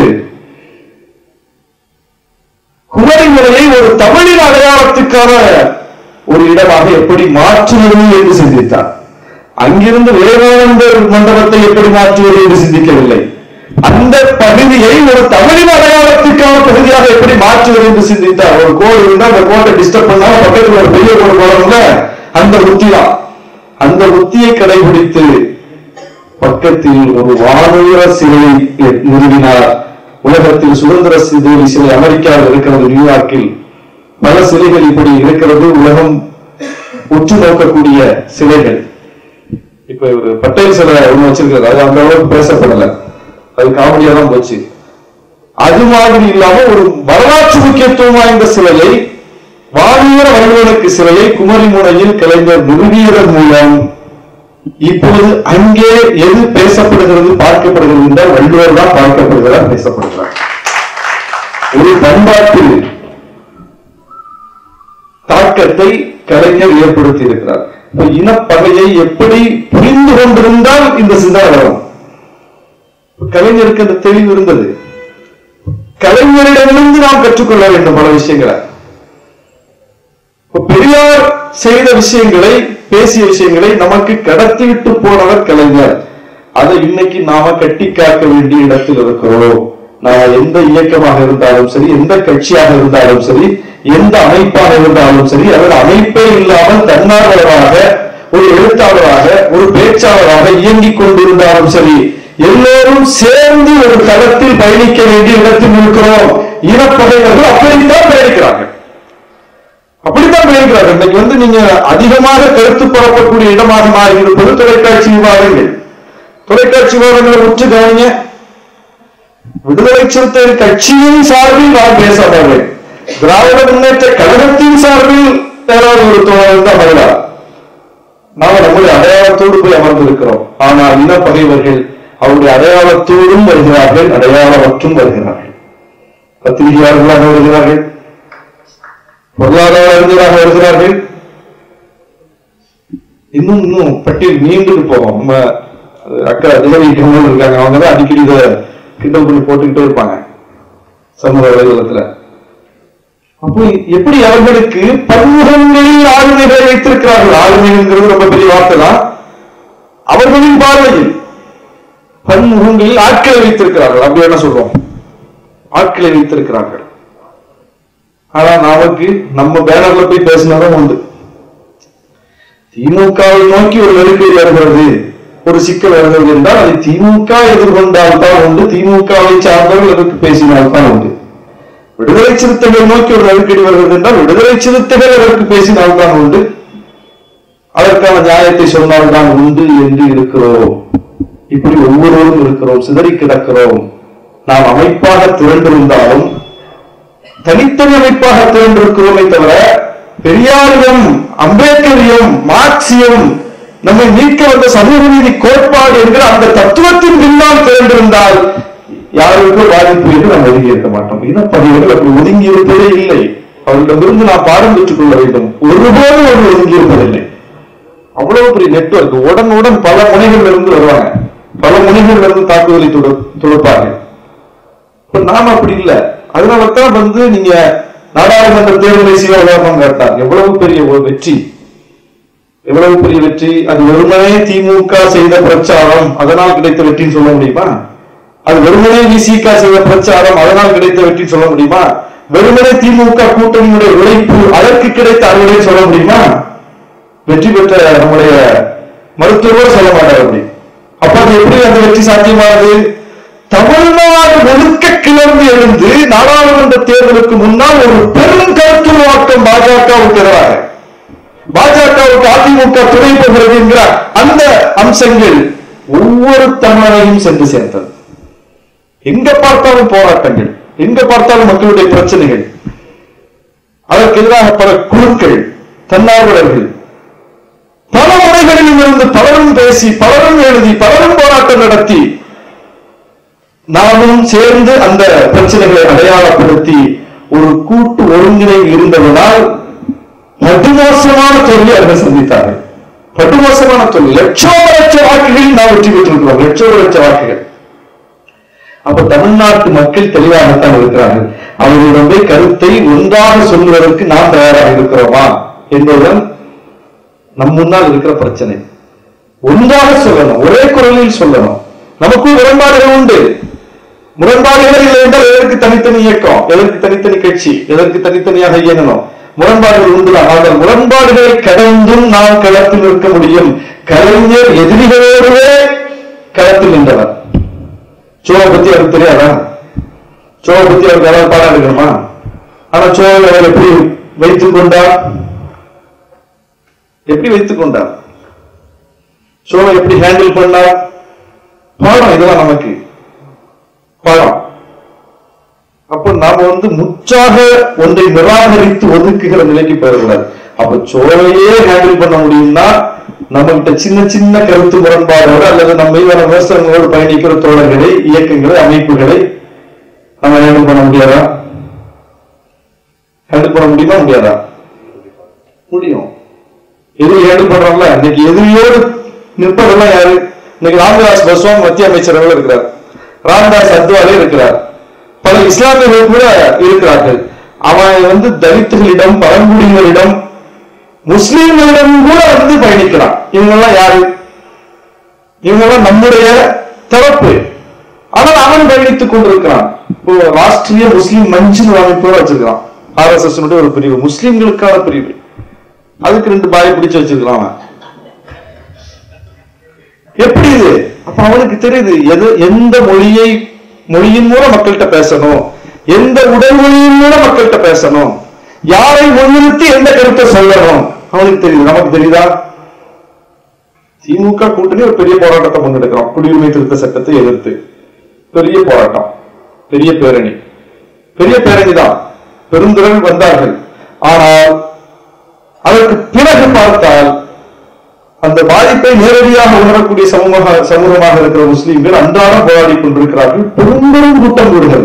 குமரி முறையை ஒரு தமிழின் அடையாளத்துக்கான ஒரு இடமாக எப்படி மாற்றுவது என்று சிந்தித்தார். அங்கிருந்து விவேகானந்தர் மண்டபத்தை எப்படி மாற்றுவது என்று சிந்திக்கவில்லை. அந்த பகுதியை ஒரு தமிழின் அடையாளத்துக்கான பகுதியாக எப்படி மாற்றுவது என்று சிந்தித்தார். ஒரு கோடு இருந்தா அந்த கோட்டை டிஸ்டர்ப் பண்ணாம பக்கத்தில் ஒரு பெரிய கோடு போடணும்ல, அந்த உத்தி தான். அந்த உத்தியை கடைபிடித்து பக்கத்தில் ஒரு வானுயர சிலையை நிறுவினார். உலகத்தில் சுதந்திர சிலை அமெரிக்காவில் இருக்கிறது, நியூயார்க்கில் பல சிலைகள் இப்படி இருக்கிறது, உலகம் உற்று நோக்கக்கூடிய சிலைகள். இப்ப ஒரு பட்டேல் சிலை ஒண்ணு வச்சிருக்கிறது, அது அந்த அளவுக்கு பேசப்படல, அது காமெடியா தான் போச்சு. அது மாதிரி இல்லாம ஒரு வரலாற்று முக்கியத்துவம் வாய்ந்த சிலையை, வானுயர வள்ளுவனுக்கு சிலையை குமரி முனையில் கலைஞர் நிறுவியதன் மூலம் இப்போது அங்கே எது பேசப்படுகிறது பார்க்கப்படுகிறது என்றால் வள்ளுவர் தான் பார்க்கப்படுகிறார், பேசப்படுகிறார். ஒரு பண்பாட்டு தாக்கத்தை கலைஞர் ஏற்படுத்தி இருக்கிறார். இனப்பகையை எப்படி புரிந்து கொண்டிருந்தால் இந்த சிந்தனை வரும். கலைஞருக்கு அந்த தெளிவு இருந்தது. கலைஞரிடமிருந்து நாம் கற்றுக்கொள்ள வேண்டும் பல விஷயங்களை. பெரியார் செய்த விஷயங்களை, பேசிய விஷயங்களை நமக்கு கடத்திவிட்டு போனவர் கலைஞர். அதை இன்னைக்கு நாம கட்டி காக்க வேண்டிய இடத்தில் இருக்கிறோம். நான் எந்த இயக்கமாக இருந்தாலும் சரி, எந்த கட்சியாக இருந்தாலும் சரி, எந்த அமைப்பாக இருந்தாலும் சரி, அவர் அமைப்பே இல்லாமல் தன்னார்வலராக, ஒரு எழுத்தாளராக, ஒரு பேச்சாளராக இயங்கிக் கொண்டிருந்தாலும் சரி, எல்லோரும் சேர்ந்து ஒரு தளத்தில் பயணிக்க வேண்டிய இடத்தில் இருக்கிறோம். இனப்பகைவர்கள் அப்படித்தான் பயணிக்கிறார்கள், அப்படித்தான் பயணிக்கிறார்கள். இன்னைக்கு வந்து நீங்க அதிகமாக கருத்து பரப்பக்கூடிய இடமாக மாறி இருப்பது தொலைக்காட்சி விவாதங்கள். தொலைக்காட்சி விவாதங்களை உற்று கவனிங்க. விடுதலை சிறுத்தைகள் கட்சியின் சார்பில் நான் பேசாதவர்கள், திராவிட முன்னேற்ற கழகத்தின் சார்பில் யாராவது ஒரு தோழர் தான் வரலாம். நாம நம்முடைய அடையாளத்தோடு போய் அமர்ந்திருக்கிறோம். ஆனால் இனப்பகைவர்கள் அவருடைய அடையாளத்தோடும் வருகிறார்கள், அடையாளமற்றும் வருகிறார்கள். பத்திரிகையாளர்களாக வருகிறார்கள், பொருளாதார அறிஞராக வருகிறார்கள். இன்னும் இன்னும் பட்டியல் நீண்டுட்டு போவோம். நம்ம அக்கா திகழ்ச்சிகள் இருக்காங்க, அவங்க தான் அடிக்கடி இதை கிண்டல் பண்ணி போட்டுக்கிட்டே இருப்பாங்க சமூக வலைதளத்துல. அப்போ எப்படி அவர்களுக்கு பன்முகங்களில் ஆளுமைகளை வைத்திருக்கிறார்கள். ஆளுமைங்கிறது ரொம்ப பெரிய வார்த்தை தான். அவர்களின் பார்வையில் பன்முகங்களில் ஆட்களை வைத்திருக்கிறார்கள். அப்படி என்ன சொல்றோம், ஆட்களை வைத்திருக்கிறார்கள். ஆனா நமக்கு நம்ம பேனர்ல போய் பேசினாலும் உண்டு. திமுகவை நோக்கி ஒரு நெருக்கடி வருகிறது, ஒரு சிக்கல் வருகிறது என்றால் அதை திமுக எதிர்கொண்டால் தான் உண்டு, திமுகவை சார்ந்தவர்கள் எதற்கு பேசினால் தான் உண்டு. விடுதலை சிறுத்தைகள் நோக்கி ஒரு நெருக்கடி வருகிறது என்றால் விடுதலை சிறுத்தைகள் எதற்கு பேசினால் தான் உண்டு, அதற்கான நியாயத்தை சொன்னால் தான் உண்டு என்று இருக்கிறோம். இப்படி ஒவ்வொருவரும் இருக்கிறோம், சிதறி கிடக்கிறோம். நாம் அமைப்பாக திரண்டிருந்தாலும் தனித்தனி அமைப்பாக திரண்டிருக்கிறோமே தவிர பெரியாரியம், அம்பேத்கரியம், மார்க்சியம், நம்மை நீக்க வந்த சமூக நீதி கோட்பாடு என்கிற அந்த தத்துவத்தின் பின்னால் திரண்டிருந்தால் யாருக்கும் பாதிப்பு என்று நாம் ஒதுங்கி இருக்க மாட்டோம். இனப்பகைவர்கள் அப்படி ஒதுங்கி இருப்பதே இல்லை. அவர்களிடமிருந்து நாம் பாடம் பெற்றுக் கொள்ள வேண்டும். ஒருபோதும் அவர்கள் ஒதுங்கி இருப்பதில்லை. அவ்வளவு பெரிய நெட்வொர்க், உடனுடன் பல முனைகள் இருந்து வருவாங்க, பல முனைகள் இருந்து தாக்குதலை தொடுப்பார்கள். இப்ப நாம அப்படி இல்லை. அதனாலதான் வந்து நீங்க நாடாளுமன்ற தேர்தலை சீவாதாரம் கேட்டார். எவ்வளவு பெரிய ஒரு வெற்றி, எவ்வளவு பெரிய வெற்றி. அது வெறுமனே திமுக செய்த பிரச்சாரம் அதனால் கிடைத்த வெற்றின்னு சொல்ல முடியுமா? அது வெறுமனே விசிக செய்த பிரச்சாரம் அதனால் கிடைத்த வெற்றின்னு சொல்ல முடியுமா? வெறுமனே திமுக கூட்டணியுடைய உழைப்பு அதற்கு கிடைத்த அறுவடை சொல்ல முடியுமா? வெற்றி பெற்ற நம்முடைய மருத்துவர் சொல்ல மாட்டார். அப்படி அப்ப அது எப்படி அந்த வெற்றி சாத்தியமானது? தமிழ்நாடு முழுக்க கிளர்ந்து எழுந்து நாடாளுமன்ற தேர்தலுக்கு முன்னால் ஒரு பெரும் கருத்துருவாக்கம் பாஜகவுக்கு எதிராக, பாஜகவுக்கு அதிமுக துணை போகிறது என்கிற அந்த அம்சங்கள் ஒவ்வொரு தமிழனையும் சென்று சேர்ந்தது. எங்க பார்த்தாலும் போராட்டங்கள், எங்க பார்த்தாலும் மக்களுடைய பிரச்சனைகள், அதற்கு எதிராக பல குழுக்கள், தன்னார்வலர்கள் பல முறைகளில் இருந்து பலரும் பேசி, பலரும் எழுதி, பலரும் போராட்டம் நடத்தி நாமும் சேர்ந்து அந்த பிரச்சனைகளை அடையாளப்படுத்தி ஒரு கூட்டு ஒருங்கிணைவு இருந்ததனால் படுமோசமான தோல்வி அவர்கள் சந்தித்தார்கள். படுமோசமான தோல்வி. லட்சோப லட்ச வாக்குகளில் நாம் வெற்றி பெற்றிருக்கிறோம், லட்சோப லட்ச வாக்குகள். அப்ப தமிழ்நாட்டு மக்கள் தெளிவாகத்தான் இருக்கிறார்கள். அவர்களுடைய கருத்தை ஒன்றாக சொல்வதற்கு நாம் தயாராக இருக்கிறோமா என்பதுடன் நம் முன்னால் இருக்கிற பிரச்சனை. ஒன்றாக சொல்லணும், ஒரே குரலில் சொல்லணும். நமக்கும் உடன்பாடுகள் உண்டு. முரண்பாடுகள் இல்லை என்றால் எதற்கு தனித்தனி இயக்கம், எதற்கு தனித்தனி கட்சி, எதற்கு தனித்தனியாக இயங்கணும்? முரண்பாடுகள் உண்டுதான். ஆனால் முரண்பாடுகளை கடந்தும் நாம் களத்தில் நிற்க முடியும். கலைஞர் எதிரிகளோடவே களத்தில் நின்றவர். சோவை பத்தி அவருக்கு தெரியாதா? சோவை பத்தி அவருக்கு யாராவது பாடம் எடுக்கணுமா? ஆனா சோவை அவர் எப்படி வைத்துக் கொண்டார்? எப்படி வைத்துக் கொண்டார்? சோவை எப்படி ஹேண்டில் பண்ணார்? பாடம். இதெல்லாம் நமக்கு பாடம். அப்ப நாம வந்து முற்றாக ஒன்றை நிராகரித்து ஒதுக்குகிற நிலைக்கு போயிடக்கூடாது. அப்ப சோவையே ஹேண்டில் பண்ண முடியும்னா நம்ம கிட்ட சின்ன சின்ன கருத்து முரண்பாடோடு அல்லது நம்ம மீதான விமர்சனங்களோடு பயணிக்கிற தோழர்களை, இயக்கங்களை, அமைப்புகளை நம்ம ஹேண்டில் பண்ண முடியாதா? ஹேண்டில் பண்ண முடியுமா முடியாதா? முடியும். எதிரி ஹேண்டில் பண்றோம்ல. இன்னைக்கு எதிரியோடு நிற்பதெல்லாம் யாரு? இன்னைக்கு ராமதாஸ் பஸ்வான் மத்திய அமைச்சர்கள் இருக்கிறார், ராமதாஸ் அத்வாலே இருக்கிறார், பல இஸ்லாமியர்கள் கூட இருக்கிறார்கள். அவன் வந்து தலித்துகளிடம், பழங்குடியினரிடம், முஸ்லிம்களிடம் கூட வந்து பயணிக்கிறான். இவங்கெல்லாம் யாரு? இவங்கெல்லாம் நம்முடைய தரப்பு. ஆனால் அவன் பயணித்துக் கொண்டிருக்கிறான். இப்போ ராஷ்டிரிய முஸ்லிம் மஞ்சின் அமைப்பு வச்சிருக்கான். ஆர் எஸ் எஸ் ஒரு பிரிவு, முஸ்லிம்களுக்கான பிரிவு. அதுக்கு ரெண்டு பாயை பிடிச்சு வச்சிருக்கான். எப்படி இது? அப்ப அவனுக்கு தெரியுது எது எந்த மொழியை மொழியின் மூலம் மக்கள்கிட்ட பேசணும், எந்த உடல் மொழியின் மூலம் மக்கள்கிட்ட பேசணும், யாரை முன்னிறுத்தி எந்த கருத்தை சொல்லணும் அவனுக்கு தெரியுது. நமக்கு தெரியுதா? திமுக கூட்டணி ஒரு பெரிய போராட்டத்தை முன்னெடுக்கிறோம். குடியுரிமை திருத்த சட்டத்தை எதிர்த்து பெரிய போராட்டம், பெரிய பேரணி, பெரிய பேரணி தான். பெருந்திரள் வந்தார்கள். ஆனால் அதற்கு பிறகு பார்த்தால் அந்த பாதிப்பை நேரடியாக உணரக்கூடிய சமூக சமூகமாக இருக்கிற முஸ்லீம்கள் அன்றாடம் போராடி கொண்டிருக்கிறார்கள். பெரும்பெரும் கூட்டம் கூடுகிறது.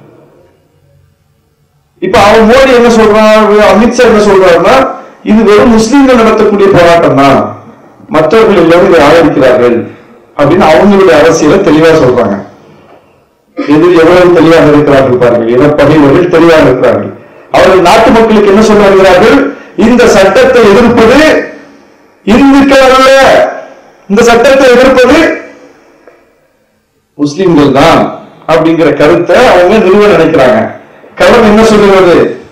இப்ப அவன் மோடி என்ன சொல்றான், அமித்ஷா என்ன சொல்றாருன்னா, இது வெறும் முஸ்லீம்கள் நடத்தக்கூடிய போராட்டம் தான், மற்றவர்கள் எல்லாரும் இதை ஆதரிக்கிறார்கள் அப்படின்னு அவங்களுடைய அரசியலை தெளிவா சொல்றாங்க. இது எவ்வளவு தெளிவாக இருக்கிறார்கள் பாருங்கள். இனப்பகைவர்கள் தெளிவாக இருக்கிறார்கள். அவர்கள் நாட்டு மக்களுக்கு என்ன சொல்ல வருகிறார்கள்? இந்த சட்டத்தை எதிர்ப்பது இந்துக்கள் அல்ல, இந்த சட்டத்தை எதிர்ப்பது முஸ்லிம்கள் தான் அப்படிங்கிற கருத்தை அவங்க நிறுவ நினைக்கிறாங்க. களம் என்ன சொல்லுவது?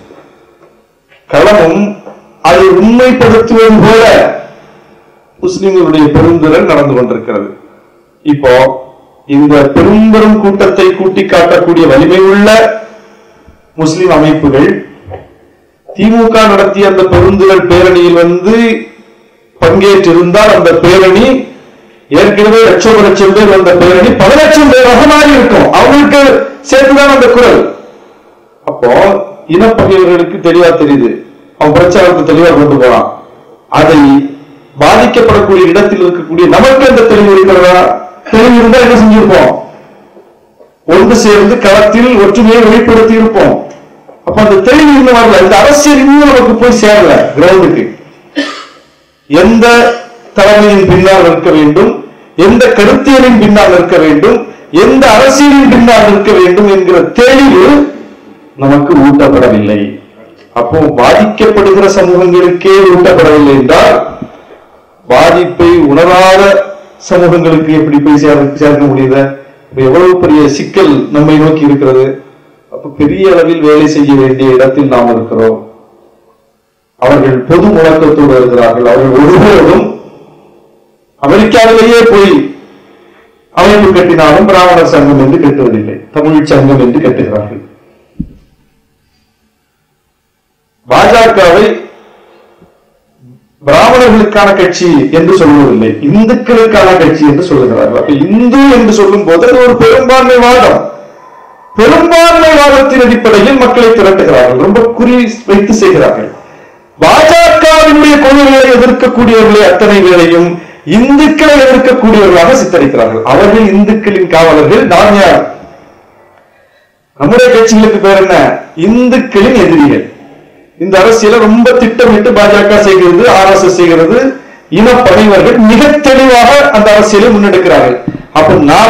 களமும் அதை உண்மைப்படுத்துவது போல முஸ்லிம்களுடைய பெருந்திரள் நடந்து கொண்டிருக்கிறது. இப்போ இந்த பெரும்பெரும் கூட்டத்தை கூட்டி காட்டக்கூடிய வலிமை உள்ள முஸ்லிம் அமைப்புகள் திமுக நடத்திய அந்த பெருந்திரள் பேரணியில் வந்து பங்கேற்றிருந்தால் அந்த பேரணி ஏற்கனவே லட்சம் லட்சம் பேர் வந்த பேரணி பல லட்சம் பேராக மாறி இருக்கும். அவங்களுக்கு சேர்த்துதான் அந்த குரல். அப்போ இனப்பகைவர்களுக்கு தெளிவா தெரியுது, அவன் பிரச்சாரத்தை தெளிவா கொண்டு போறான். அதை பாதிக்கப்படக்கூடிய இடத்தில் இருக்கக்கூடிய நமக்கு அந்த தெளிவு இருக்கிறதா? தெளிவு இருந்தா என்ன செஞ்சிருப்போம்? ஒன்று சேர்ந்து களத்தில் ஒற்றுமையை வெளிப்படுத்தி இருப்போம். அப்ப அந்த தெளிவு இன்னும் வரல. இந்த அரசியல் இன்னும் நமக்கு போய் சேரல கிரவுண்டுக்கு. எந்த தலைமையின் பின்னால் நிற்க வேண்டும், எந்த கருத்தியலின் பின்னால் நிற்க வேண்டும், எந்த அரசியலின் பின்னால் நிற்க வேண்டும் என்கிற தெளிவு நமக்கு ஊட்டப்படவில்லை. அப்போ பாதிக்கப்படுகிற சமூகங்களுக்கே ஊட்டப்படவில்லை என்றால் பாதிப்பை உணராத சமூகங்களுக்கு எப்படி போய் சேர்க்க முடியுது? எவ்வளவு பெரிய சிக்கல் நம்மை நோக்கி இருக்கிறது. அப்ப பெரிய அளவில் வேலை செய்ய வேண்டிய இடத்தில் நாம் இருக்கிறோம். அவர்கள் பொது முழக்கத்தோடு இருக்கிறார்கள். அவர்கள் ஒருபோதும் அமெரிக்காவிலேயே போய் அமைப்பு கட்டினாலும் பிராமணர் சங்கம் என்று கட்டுவதில்லை, தமிழ் சங்கம் என்று கட்டுகிறார்கள். பாஜகவை பிராமணர்களுக்கான கட்சி என்று சொல்வதில்லை, இந்துக்களுக்கான கட்சி என்று சொல்லுகிறார்கள். அப்ப இந்து என்று சொல்லும் போது அது ஒரு பெரும்பான்மை வாதம். பெரும்பான்மை வாதத்தின் அடிப்படையில் மக்களை திரட்டுகிறார்கள், ரொம்ப குறி வைத்து செய்கிறார்கள். பாஜகவினுடைய கொள்கைகளை எதிர்க்கக்கூடியவர்களை அத்தனை வேளையும் இந்துக்களை எதிர்க்கக்கூடியவர்களாக சித்தரிக்கிறார்கள். அவர்கள் இந்துக்களின் காவலர்கள். நாம் யார்? நம்முடைய கட்சிகளுக்கு பேர் என்ன? இந்துக்களின் எதிரிகள். இந்த அரசியலை ரொம்ப திட்டமிட்டு பாஜக செய்கிறது, ஆர் எஸ் எஸ் செய்கிறது. இனப்பகைவர்கள் மிக தெளிவாக அந்த அரசியலை முன்னெடுக்கிறார்கள். அப்ப நாம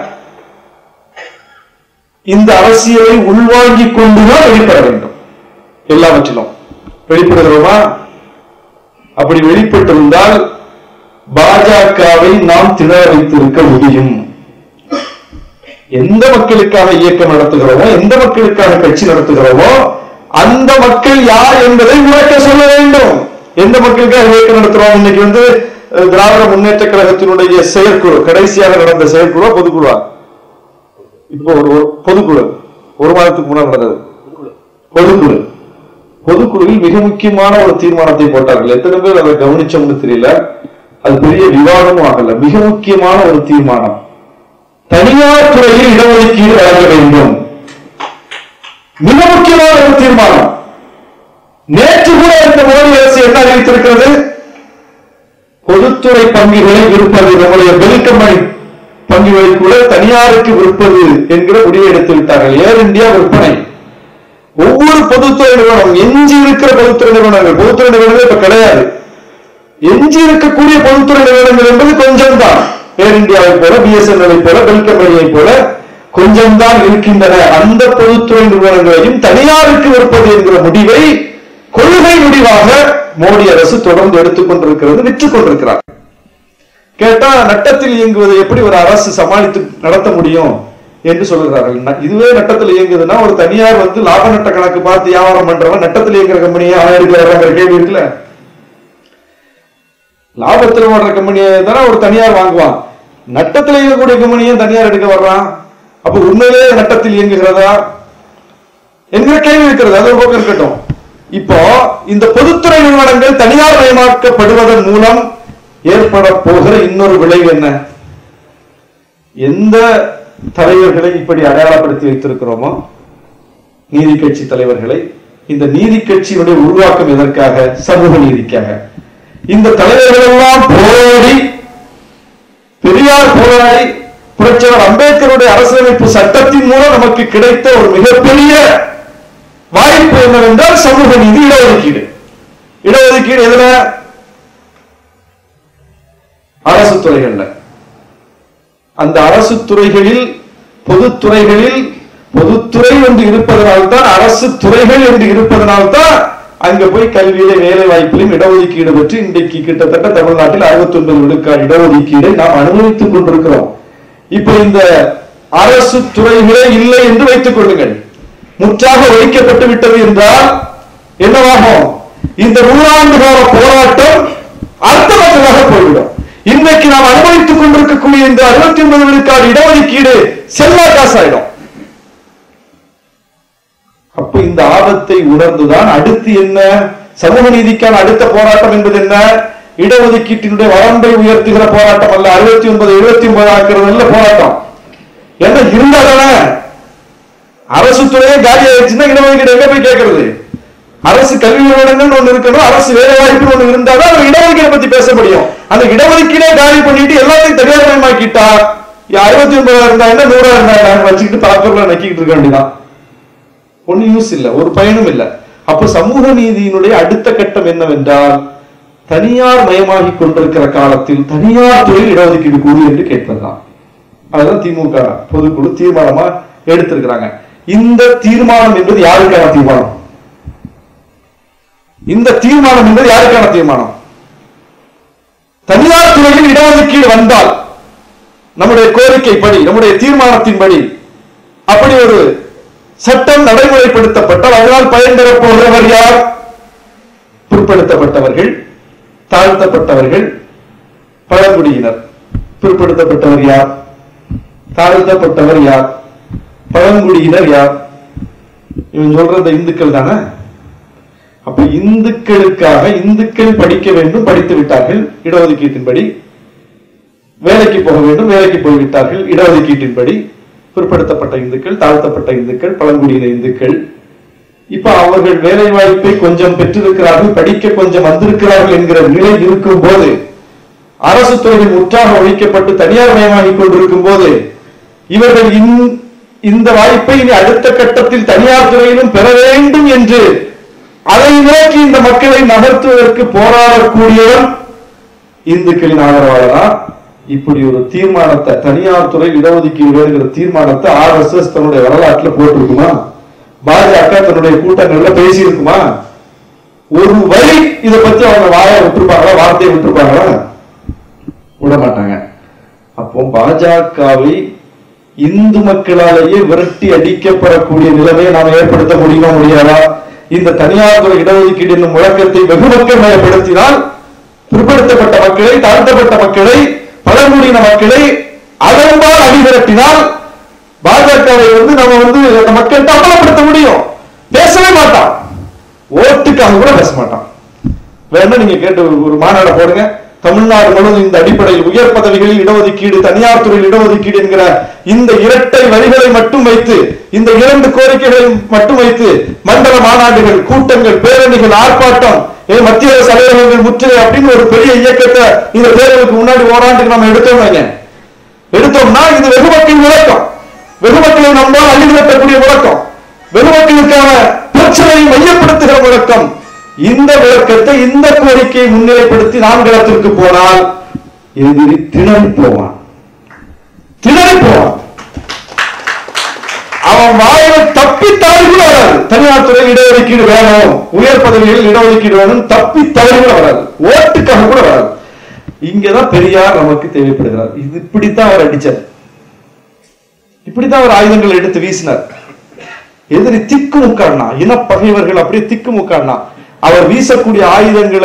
இந்த அரசியலை உள்வாங்கிக் கொண்டுதான் வெளிப்பட வேண்டும். எல்லாவற்றிலும் வெளிப்படுகிறோமா? அப்படி வெளிப்பட்டிருந்தால் பாஜகவை நாம் திணற வைத்திருக்க முடியும். எந்த மக்களுக்காக இயக்கம் நடத்துகிறோமோ, எந்த மக்களுக்காக கட்சி நடத்துகிறோமோ அந்த மக்கள் யார் என்பதை உறக்க சொல்ல வேண்டும். எந்த மக்களுக்காக இயக்கம் நடத்துறோம்? இன்னைக்கு வந்து திராவிட முன்னேற்ற கழகத்தினுடைய செயற்குழு, கடைசியாக நடந்த செயற்குழு பொதுக்குழுவா? இப்போ ஒரு பொதுக்குழு ஒரு மாதத்துக்கு முன்னாடி நடந்தது பொதுக்குழு. பொதுக்குழுவில் மிக முக்கியமான ஒரு தீர்மானத்தை போட்டார்கள். எத்தனை பேர் அதை கவனிச்சோம்னு தெரியல. அது பெரிய விவாதமும் ஆகல. மிக முக்கியமான ஒரு தீர்மானம், தனியார் துறையில் இடஒதுக்கீடு வழங்க வேண்டும். மிக முக்கியமான ஒரு தீர்மானம். நேற்று கூட இந்த மோடி அரசு என்ன அறிவித்திருக்கிறது? பொதுத்துறை பங்குகளை விற்பது, நம்முடைய பெல்கம்பெனி பங்குகளை கூட தனியாருக்கு விற்பது என்கிற முடிவை எடுத்து விட்டார்கள். ஏர் இந்தியா விற்பனை. ஒவ்வொரு பொதுத்துறை நிறுவனம், எஞ்சி இருக்கிற பொதுத்துறை நிறுவனங்கள், பொதுத்துறை நிறுவனங்கள் இப்ப கிடையாது, எஞ்சி இருக்கக்கூடிய பொதுத்துறை நிறுவனங்கள் என்பது கொஞ்சம் தான். ஏர் இந்தியாவை போல, பிஎஸ்என்எல் போல, பெல் கம்பெனியை போல கொஞ்சம் தான் இருக்கின்றன. அந்த பொதுத்துறை நிறுவனங்களையும் தனியாருக்கு விற்பது என்கிற முடிவை கொள்கை முடிவாக மோடி அரசு தொடர்ந்து எடுத்துக் கொண்டிருக்கிறது, விற்றுக் கொண்டிருக்கிறார். கேட்டா நட்டத்தில் இயங்குவதை எப்படி ஒரு அரசு சமாளித்து நடத்த முடியும் என்று சொல்லுகிறார்கள். இதுவே நட்டத்தில் இயங்குதுன்னா ஒரு தனியார் வந்து லாப நட்ட கணக்கு பார்த்து வியாபாரம் பண்றவன் நட்டத்தில் இயங்குற கம்பெனியை எடுக்கிற கேள்வி இருக்குல்ல. லாபத்தில் ஓடுற கம்பெனியை தானே ஒரு தனியார் வாங்குவான், நட்டத்தில் இயங்கக்கூடிய கம்பெனியை தனியார் எடுக்க வர்றான். அப்ப உண்மையிலே நட்டத்தில் இயங்குகிறதா என்கிற கேள்வி இருக்கிறது. அது ஒரு பக்கம் இருக்கட்டும். இப்போ இந்த பொதுத்துறை நிறுவனங்கள் தனியார் மயமாக்கப்படுவதன் மூலம் ஏற்பட போகிற இன்னொரு விளைவு என்ன? எந்த தலைவர்களை இப்படி அடையாளப்படுத்தி வைத்திருக்கிறோமோ, நீதி கட்சி தலைவர்களை, இந்த நீதி கட்சியினுடைய உருவாக்கம் எதற்காக? சமூக நீதிக்காக. இந்த தலைவர்கள் எல்லாம் போராடி, பெரியார் போராடி, புரட்சியாளர் அம்பேத்கருடைய அரசியலமைப்பு சட்டத்தின் மூலம் நமக்கு கிடைத்த ஒரு மிகப்பெரிய வாய்ப்பு என்னவென்றால் சமூக நீதி, இடஒதுக்கீடு. இடஒதுக்கீடு எதுல? அரசு துறைகள்ல. அந்த அரசு துறைகளில், பொதுத்துறைகளில், பொதுத்துறை என்று இருப்பதனால்தான், அரசு துறைகள் என்று இருப்பதனால்தான் அங்க போய் கல்வியில, வேலை வாய்ப்பிலும் இடஒதுக்கீடு பற்றி இன்றைக்கு கிட்டத்தட்ட தமிழ்நாட்டில் அறுபத்தி ஒன்பது விழுக்காடு இடஒதுக்கீடை நாம் அனுபவித்துக் கொண்டிருக்கிறோம். இப்ப இந்த அரசு துறைகளே இல்லை என்று வைத்துக் கொள்ளுங்கள், முற்றாக ஒழிக்கப்பட்டு விட்டது என்றால் என்னவாகும்? இந்த நூறாண்டு கால போராட்டம் அர்த்தமற்றதாக போய்விடும். இன்றைக்கு நாம் அனுபவித்துக் கொண்டிருக்கக்கூடிய இந்த அறுபத்தி ஒன்பது விழுக்காடு இடஒதுக்கீடு செல்லா காசாயிடும். அப்ப இந்த ஆபத்தை உணர்ந்துதான் அடுத்து என்ன? சமூக நீதிக்கான அடுத்த போராட்டம் என்பது என்ன? இடஒதுக்கீட்டினுடைய வரம்பை உயர்த்துகிற போராட்டம் அல்ல, அறுபத்தி ஒன்பது எழுபத்தி ஒன்பது ஆக்குறது அல்ல போராட்டம். என்ன இருந்தாதானே அரசு துறையே காலி ஆயிடுச்சுன்னா இடஒதுக்கீடு எங்க போய் கேட்கறது? அரசு கல்வி நிறுவனங்கள் ஒண்ணு இருக்கணும், அரசு வேலை வாய்ப்பு ஒண்ணு இருந்தாதான் இடஒதுக்கீடை பத்தி பேச முடியும். அந்த இடஒதுக்கீடே காலி பண்ணிட்டு எல்லாத்தையும் தனியார் மயமாக்கிட்டா அறுபத்தி ஒன்பதா இருந்தா என்ன, நூறா இருந்தா வச்சுக்கிட்டு பேப்பர்ல நக்கிட்டு இருக்க வேண்டியதான். ஒண்ணு யூஸ் இல்ல, ஒரு பயனும் இல்ல. அப்ப சமூக நீதியினுடைய அடுத்த கட்டம் என்னவென்றால், தனியார் மயமாகி கொண்டிருக்கிற காலத்தில் தனியார் துறையில் இடஒதுக்கீடு கூடு என்று கேட்பதுதான். அதுதான் திமுக பொதுக்குழு தீர்மானமா எடுத்திருக்கிறாங்க. இந்த தீர்மானம் என்பது யாருக்கான தீர்மானம்? இந்த தீர்மானம் என்பது யாருக்கான தீர்மானம்? தனியார் துறையில் இடஒதுக்கீடு வந்தால் நம்முடைய கோரிக்கைப்படி, நம்முடைய தீர்மானத்தின்படி அப்படி ஒரு சட்டம் நடைமுறைப்படுத்தப்பட்டால் அதனால் பயன் பெறப் போகிறவர் யார்? பிற்படுத்தப்பட்டவர்கள், தாழ்த்தப்பட்டவர்கள், பழங்குடியினர். பிற்படுத்தப்பட்டவர் யார்? தாழ்த்தப்பட்டவர் யார்? பழங்குடியினர் யார்? இவன் சொல்ற இந்துக்கள் தானே. அப்ப இந்துக்களுக்காக இந்துக்கள் படிக்க வேண்டும், படித்து விட்டார்கள் இடஒதுக்கீட்டின்படி. வேலைக்கு போக வேண்டும், வேலைக்கு போய்விட்டார்கள் இடஒதுக்கீட்டின்படி. பிற்படுத்தப்பட்ட இந்துக்கள், தாழ்த்தப்பட்ட இந்துக்கள், பழங்குடியின இந்துக்கள். இப்ப அவர்கள் வேலை வாய்ப்பை கொஞ்சம் பெற்றிருக்கிறார்கள், படிக்க கொஞ்சம் வந்திருக்கிறார்கள் என்கிற நிலை இருக்கும் போது, அரசு துறையில் முற்றாக ஒழிக்கப்பட்டு தனியார் மயமாகிக் கொண்டிருக்கும் போது, இவர்கள் இந்த வாய்ப்பை இனி அடுத்த கட்டத்தில் தனியார் துறையிலும் பெற வேண்டும் என்று அதை நோக்கி இந்த மக்களை நகர்த்துவதற்கு போராடக்கூடியவன் இந்துக்களின் ஆதரவாளரா? இப்படி ஒரு தீர்மானத்தை, தனியார் துறை இடஒதுக்கீடு வேறுகிற தீர்மானத்தை ஆர் எஸ் எஸ் தன்னுடைய வரலாற்றில் போட்டிருக்குமா? பாஜக தன்னுடைய கூட்டங்கள்ல பேசி இருக்குமா? ஒரு வரி இதை பத்தி அவங்க வாயை விட்டுருப்பாங்களா, வார்த்தையை விட்டுருப்பாங்களா? விட மாட்டாங்க. அப்போ பாஜகவை இந்து மக்களாலேயே விரட்டி அடிக்கப்படக்கூடிய நிலைமையை நாம் ஏற்படுத்த முடியுமா முடியாதா? இந்த தனியார் துறை இடஒதுக்கீடு என்னும் முழக்கத்தை வெகு மக்கள் மயப்படுத்தினால் பிற்படுத்தப்பட்ட மக்களை, தாழ்த்தப்பட்ட மக்களை, பழங்குடியின மக்களை அதன்பால் அணிதிரட்டினால் பாஜகவை வந்து நம்ம வந்து அந்த மக்கள்கிட்ட அமலப்படுத்த முடியும். பேசவே மாட்டான், ஓட்டுக்காக கூட பேச மாட்டான். வேணா நீங்க கேட்டு ஒரு மாநாடு போடுங்க, தமிழ்நாடு முழுவதும் இந்த அடிப்படையில் உயர் பதவிகளில் இடஒதுக்கீடு, தனியார் துறையில் இடஒதுக்கீடு என்கிற இந்த இரட்டை வரிகளை மட்டும் வைத்து, இந்த இரண்டு கோரிக்கைகளை மட்டும் வைத்து மண்டல மாநாடுகள், கூட்டங்கள், பேரணிகள், ஆர்ப்பாட்டம், மத்திய அரசு அலுவலகங்கள் முற்றுகை அப்படின்னு ஒரு பெரிய இயக்கத்தை இந்த தேர்தலுக்கு முன்னாடி ஓராண்டுக்கு நம்ம எடுத்தோம் எடுத்தோம்னா இது வெகுமக்களின் விளக்கம், வெகுமக்களை நம்மால் அள்ளிவிடக்கூடிய விளக்கம், வெகுமக்களுக்கான பிரச்சனையை மையப்படுத்துகிற விளக்கம். இந்த விளக்கத்தை, இந்த கோரிக்கையை முன்னிலைப்படுத்தி நாம் களத்திற்கு போனால் எதிரி திணறி போவான், திணறி போவான். அவன் வாயில தப்பி தவறி வராது. தனியார் துறையில் இடஒதுக்கீடு வேணும், உயர் பதவிகளில் இடஒதுக்கீடு வேணும், தப்பி தவறி வராது, ஓட்டுக்காக கூட வராது. இங்கதான் பெரியார் நமக்கு தேவைப்படுகிறார். இது இப்படித்தான் அவர் அடிச்சார், இப்படித்தான் அவர் ஆயுதங்கள் எடுத்து வீசினார். எதிரி திக்கு முக்காடினா, இனப்பகைவர்கள் அப்படியே திக்கு முக்காடினா அவர் வீசக்கூடிய ஆயுதங்களை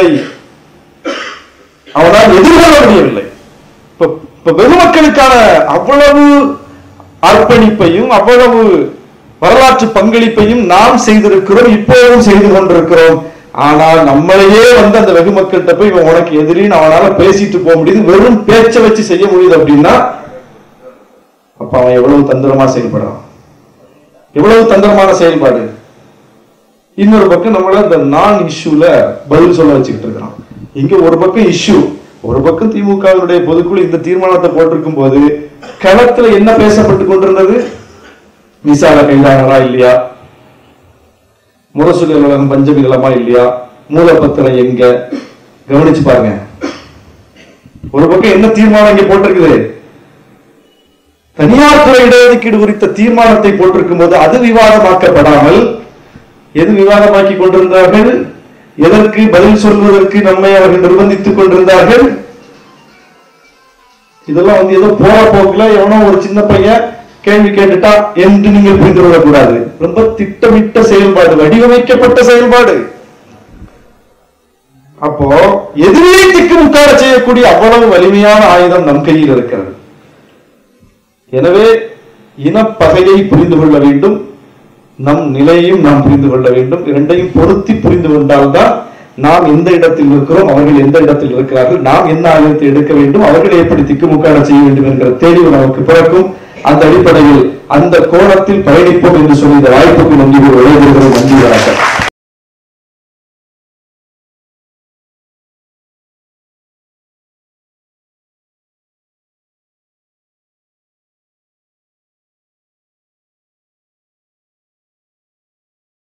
அவரால் எதிர்கொள்ள முடியவில்லை. இப்ப வெகுமக்களுக்கான அவ்வளவு அர்ப்பணிப்பையும் அவ்வளவு வரலாற்று பங்களிப்பையும் நாம் செய்திருக்கிறோம், இப்போதும் செய்து கொண்டிருக்கிறோம். ஆனால் நம்மளையே வந்து அந்த வெகுமக்கள்கிட்ட போய் இவன் உனக்கு எதிரின்னு அவனால பேசிட்டு போக முடியுது, வெறும் பேச்சை வச்சு செய்ய முடியுது அப்படின்னா அப்ப அவன் எவ்வளவு தந்திரமா செயல்படுறான், எவ்வளவு தந்திரமான செயல்பாடு. இன்னொரு பக்கம் நம்மள இந்த நான் இஷ்யூல பதில் சொல்ல வச்சுக்கிட்டு இருக்கிறான். இங்க ஒரு பக்கம் இஷ்யூ, ஒரு பக்கம் திமுகவினுடைய பொதுக்குழு இந்த தீர்மானத்தை போட்டிருக்கும் போது களத்துல என்ன பேசப்பட்டு கொண்டிருந்தது? விசால கைதானரா இல்லையா, முரசொலி அலுவலகம் பஞ்சமி நிலமா இல்லையா, மூலப்பத்திரம் எங்க, கவனிச்சு பாருங்க. ஒரு பக்கம் என்ன தீர்மானம் இங்க போட்டிருக்குது? தனியார் துறை இடஒதுக்கீடு குறித்த தீர்மானத்தை போட்டிருக்கும் போது அது விவாதமாக்கப்படாமல் எது விவாதமாக்கி கொண்டிருந்தார்கள்? எதற்கு பதில் சொல்வதற்கு நம்மை அவர்கள் நிர்பந்தித்துக் கொண்டிருந்தார்கள்? இதெல்லாம் வந்து ஏதோ போற போக்குல எவனோ ஒரு சின்ன பையன் கேள்வி கேட்டுட்டா என்று நீங்கள் புரிந்து கொள்ளக்கூடாது. ரொம்ப திட்டமிட்ட செயல்பாடு, வடிவமைக்கப்பட்ட செயல்பாடு. அப்போ எதிரியை திக்கு முக்காட செய்யக்கூடிய அவ்வளவு வலிமையான ஆயுதம் நம் கையில் இருக்கிறது. எனவே இனப்பகையை புரிந்து கொள்ள வேண்டும், நம் நிலையையும் நாம் புரிந்து கொள்ள வேண்டும். இரண்டையும் பொருத்தி புரிந்து கொண்டால்தான் நாம் எந்த இடத்தில் இருக்கிறோம், அவர்கள் எந்த இடத்தில் இருக்கிறார்கள், நாம் என்ன ஆயுதத்தை எடுக்க வேண்டும், அவர்களை எப்படி திக்குமுக்காட செய்ய வேண்டும் என்கிற தெளிவு நமக்கு பிறக்கும். அந்த அடிப்படையில் அந்த கோணத்தில் பயணிப்போம் என்று சொல்லி இந்த வாய்ப்புக்கு நன்றி விடைபெறுகிறோம். நன்றி, வணக்கம்.